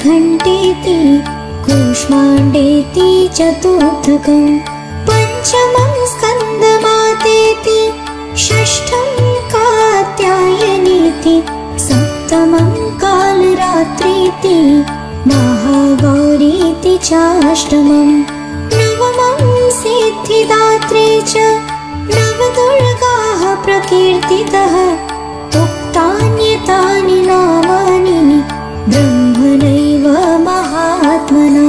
चन्द्रघण्टेति कूष्माण्डेति चतुर्थकम् पञ्चमं स्कन्दमातेति षष्ठं कात्यायनीति सप्तमं कालरात्रीति महागौरीति चाष्टमम् नवमं सिद्धिदात्री च नवदुर्गाः प्रकीर्तितः उक्तान्येतानि नामानि ब्रह्मणैव महात्मना।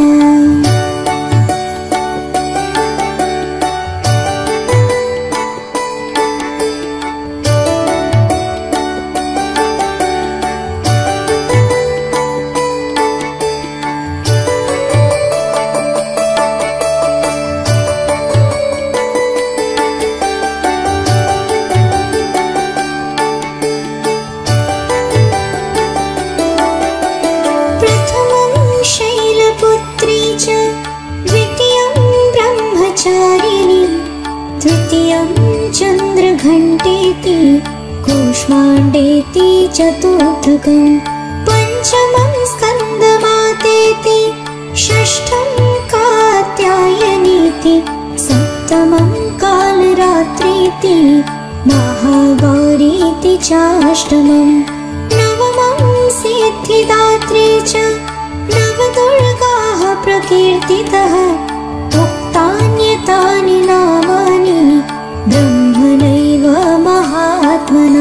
तृतीयं चन्द्रघण्टेति कूष्माण्डेति चतुर्थकम् पञ्चमं स्कन्दमातेति षष्ठं कात्यायनीति सप्तमं कालरात्रीति महागौरीति चाष्टमम् नवमं सिद्धिदात्री च नवदुर्गाः प्रकीर्तितः उक्तान्येतानि नामानि ब्रह्मणैव महात्मना।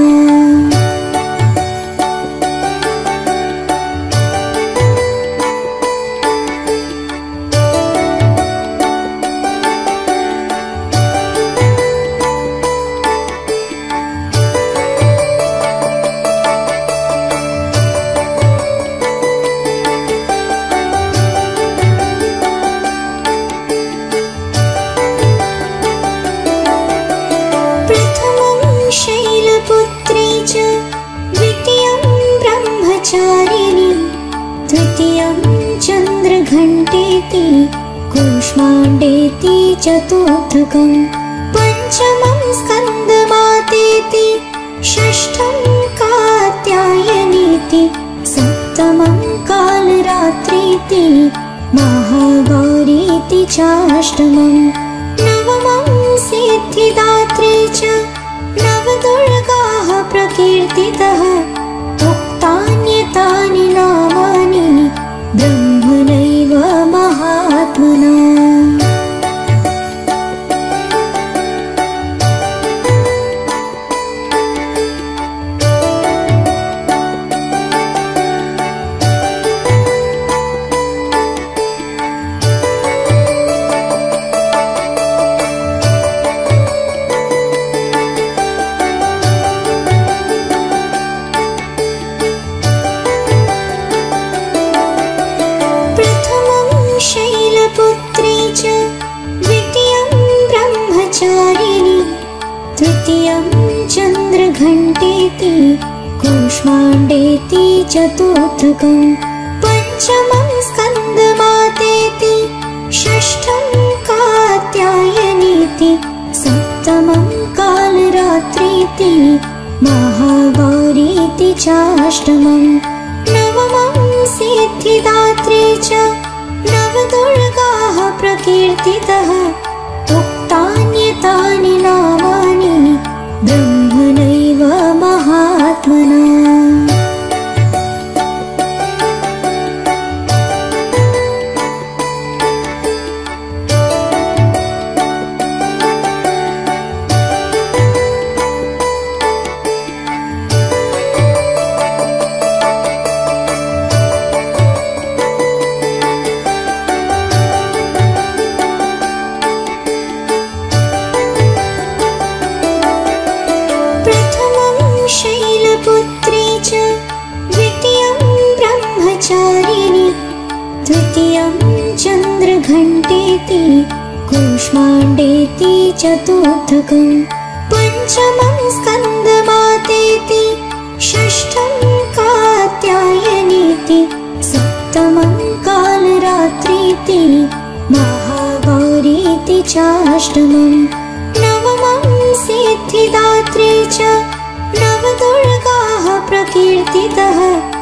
तृतीयं चन्द्रघण्टेति कूष्माण्डेति चतुर्थकम् पञ्चमं स्कन्दमातेति षष्ठं कात्यायनीति सप्तमं कालरात्रीति महागौरीति चाष्टमम् नवमं सिद्धिदात्री च नवदुर्गाः प्रकीर्तितः उक्तान्येतानि नामानि ब्रह्मणैव महात्मना। तृतीयं चन्द्रघण्टेति कूष्माण्डेति चतुर्थकम् पञ्चमं स्कन्दमातेति षष्ठं कात्यायनीति सप्तमं कालरात्रीति महागौरीति चाष्टमम् नवमं सिद्धिदात्री च नवदुर्गाः प्रकीर्तितः उक्तान्येतानि नामानि ब्रह्मणैव महात्मना। तृतीयं चन्द्रघण्टेति कूष्माण्डेति चतुर्थकम् पञ्चमं स्कन्दमातेति षष्ठं कात्यायनीति सप्तमं कालरात्रीति महागौरीति चाष्टमम् नवमं सिद्धिदात्री च नवदुर्गाः प्रकीर्तितः